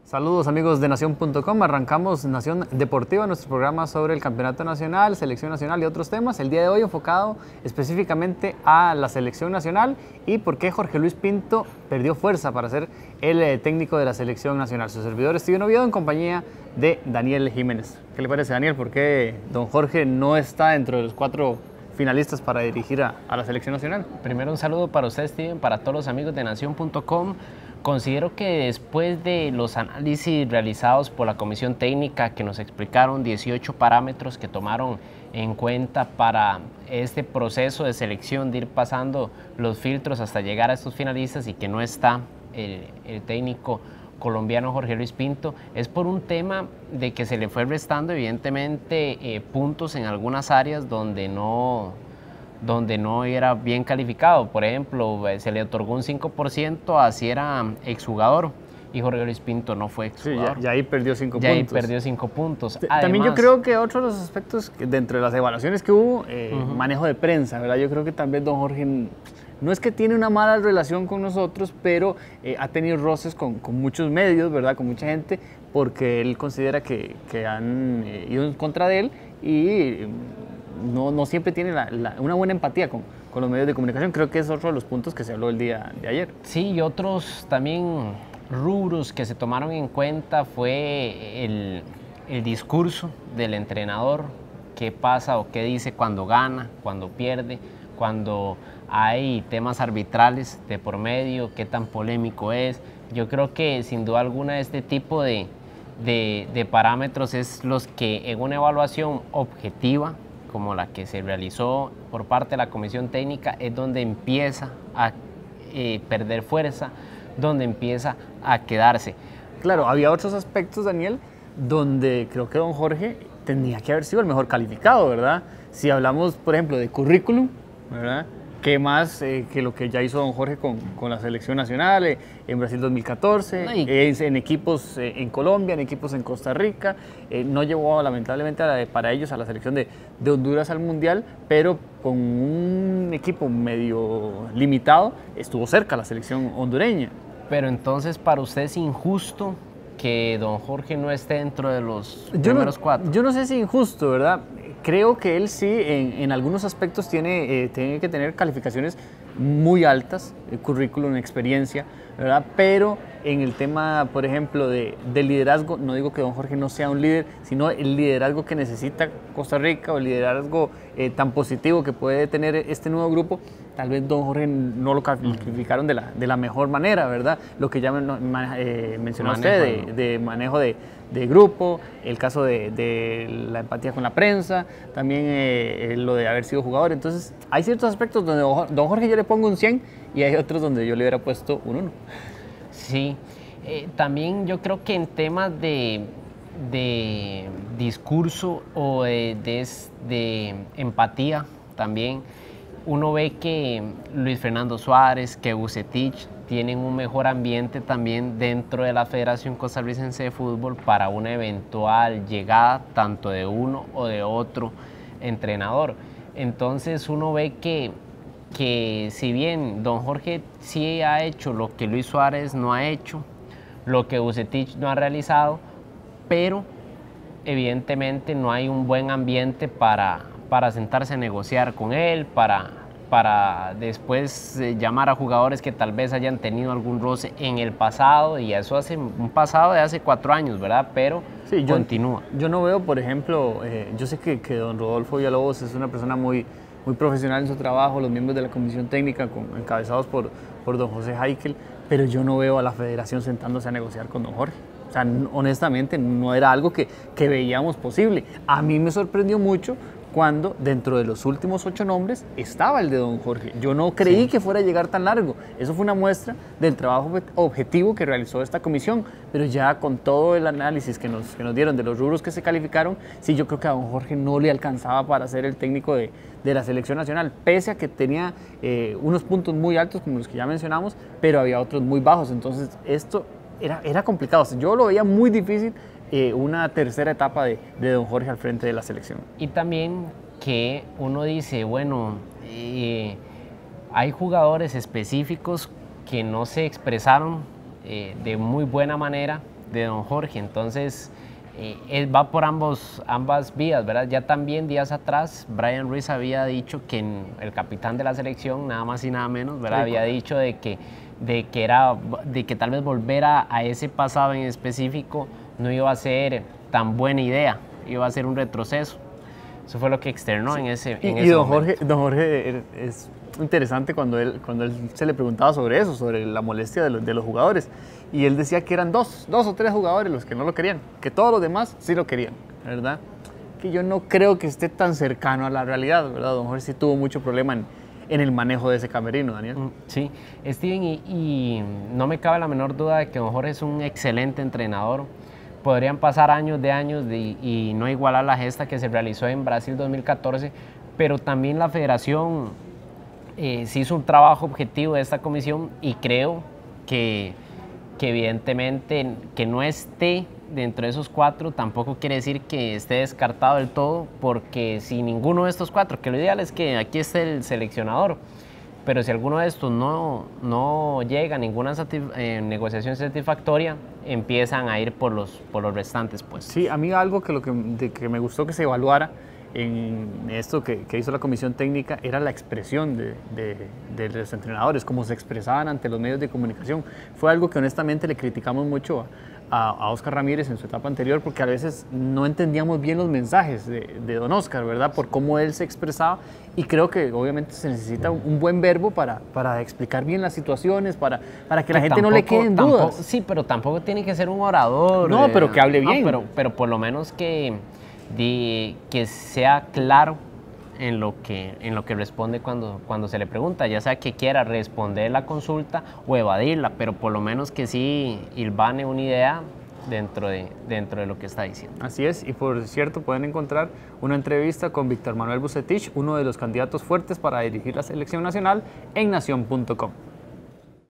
Saludos amigos de Nación.com, arrancamos Nación Deportiva, nuestro programa sobre el Campeonato Nacional, Selección Nacional y otros temas. El día de hoy enfocado específicamente a la Selección Nacional y por qué Jorge Luis Pinto perdió fuerza para ser el técnico de la Selección Nacional. Su servidor Steven Oviedo en compañía de Daniel Jiménez. ¿Qué le parece, Daniel? ¿Por qué don Jorge no está dentro de los 4 finalistas para dirigir a la Selección Nacional? Primero un saludo para usted, Steven, para todos los amigos de Nación.com. Considero que después de los análisis realizados por la Comisión Técnica que nos explicaron 18 parámetros que tomaron en cuenta para este proceso de selección, de ir pasando los filtros hasta llegar a estos finalistas y que no está el técnico colombiano Jorge Luis Pinto, es por un tema de que se le fue restando evidentemente puntos en algunas áreas donde no era bien calificado. Por ejemplo, se le otorgó un 5% a si era exjugador y Jorge Luis Pinto no fue exjugador. Sí, ya ahí perdió 5 puntos. Ya ahí perdió 5 puntos. Además, también yo creo que otro de los aspectos, dentro de las evaluaciones que hubo, manejo de prensa, ¿verdad? Yo creo que también don Jorge no es que tiene una mala relación con nosotros, pero ha tenido roces con muchos medios, ¿verdad? Con mucha gente, porque él considera que han ido en contra de él y no siempre tiene una buena empatía con los medios de comunicación. Creo que es otro de los puntos que se habló el día de ayer. Sí, y otros también rubros que se tomaron en cuenta fue el discurso del entrenador, qué pasa o qué dice cuando gana, cuando pierde, cuando hay temas arbitrales de por medio, qué tan polémico es. Yo creo que sin duda alguna este tipo de parámetros es los que en una evaluación objetiva como la que se realizó por parte de la Comisión Técnica es donde empieza a perder fuerza, donde empieza a quedarse. Claro, había otros aspectos, Daniel, donde creo que don Jorge tendría que haber sido el mejor calificado, ¿verdad? Si hablamos, por ejemplo, de currículum, ¿verdad? ¿Qué más que lo que ya hizo don Jorge con la Selección Nacional en Brasil 2014, en equipos en Colombia, en equipos en Costa Rica? No llevó lamentablemente para ellos a la selección de Honduras al Mundial, pero con un equipo medio limitado estuvo cerca la selección hondureña. Pero entonces para usted es injusto que don Jorge no esté dentro de los primeros 4. Yo no sé si injusto, ¿verdad? Creo que él sí, en algunos aspectos tiene que tener calificaciones muy altas, currículum, experiencia, ¿verdad? Pero en el tema, por ejemplo, de liderazgo, no digo que don Jorge no sea un líder, sino el liderazgo que necesita Costa Rica o el liderazgo tan positivo que puede tener este nuevo grupo, tal vez don Jorge no lo calificaron de la mejor manera, ¿verdad? Lo que ya mencionó usted de manejo de grupo, el caso de la empatía con la prensa, también lo de haber sido jugador. Entonces, hay ciertos aspectos donde don Jorge yo le pongo un 100 y hay otros donde yo le hubiera puesto un 1. Sí, también yo creo que en temas de discurso o de empatía también, uno ve que Luis Fernando Suárez, que Vucetich tienen un mejor ambiente también dentro de la Federación Costarricense de Fútbol para una eventual llegada tanto de uno o de otro entrenador. Entonces uno ve que si bien don Jorge sí ha hecho lo que Luis Suárez no ha hecho, lo que Vucetich no ha realizado, pero evidentemente no hay un buen ambiente para sentarse a negociar con él, para después llamar a jugadores que tal vez hayan tenido algún roce en el pasado, y eso hace un pasado de hace 4 años, ¿verdad? Pero sí, continúa. Yo no veo, por ejemplo, yo sé que don Rodolfo Villalobos es una persona muy profesional en su trabajo, los miembros de la Comisión Técnica encabezados por don José Heikel, pero yo no veo a la federación sentándose a negociar con don Jorge. O sea, honestamente no era algo que veíamos posible. A mí me sorprendió mucho cuando dentro de los últimos 8 nombres estaba el de don Jorge. Yo no creí que fuera a llegar tan largo. Eso fue una muestra del trabajo objetivo que realizó esta comisión, pero ya con todo el análisis que nos dieron de los rubros que se calificaron, sí, yo creo que a don Jorge no le alcanzaba para ser el técnico de la Selección Nacional, pese a que tenía unos puntos muy altos como los que ya mencionamos, pero había otros muy bajos. Entonces esto era complicado. O sea, yo lo veía muy difícil una tercera etapa de don Jorge al frente de la selección. Y también que uno dice, bueno, hay jugadores específicos que no se expresaron de muy buena manera de don Jorge. Entonces, él va por ambas vías, ¿verdad? Ya también días atrás, Brian Ruiz había dicho que el capitán de la selección, nada más y nada menos, ¿verdad? Había dicho de que tal vez volver a ese pasado en específico no iba a ser tan buena idea, iba a ser un retroceso. Eso fue lo que externó sí. en ese momento. Don Jorge es interesante cuando él se le preguntaba sobre eso, sobre la molestia de los jugadores. Y él decía que eran dos o tres jugadores los que no lo querían, que todos los demás sí lo querían, ¿verdad? Que yo no creo que esté tan cercano a la realidad, ¿verdad? Don Jorge sí tuvo mucho problema en el manejo de ese camerino, Daniel. Sí, Steven, y no me cabe la menor duda de que don Jorge es un excelente entrenador. Podrían pasar años y no igualar la gesta que se realizó en Brasil 2014, pero también la federación se hizo un trabajo objetivo de esta comisión y creo que evidentemente que no esté dentro de esos 4 tampoco quiere decir que esté descartado del todo, porque si ninguno de estos 4, que lo ideal es que aquí esté el seleccionador, pero si alguno de estos no llega a ninguna negociación satisfactoria, empiezan a ir por los restantes, pues. Sí, a mí algo que me gustó que se evaluara en esto que hizo la comisión técnica era la expresión de los entrenadores, cómo se expresaban ante los medios de comunicación. Fue algo que honestamente le criticamos mucho a Óscar Ramírez en su etapa anterior, porque a veces no entendíamos bien los mensajes de don Óscar, ¿verdad? Por cómo él se expresaba, y creo que obviamente se necesita un buen verbo para explicar bien las situaciones, para que la gente no le queden dudas. Sí, pero tampoco tiene que ser un orador. No, pero que hable bien. Pero por lo menos que sea claro en lo que responde cuando se le pregunta, ya sea que quiera responder la consulta o evadirla, pero por lo menos que sí hilvane una idea dentro de lo que está diciendo. Así es, y por cierto pueden encontrar una entrevista con Víctor Manuel Vucetich, uno de los candidatos fuertes para dirigir la selección nacional, en nación.com.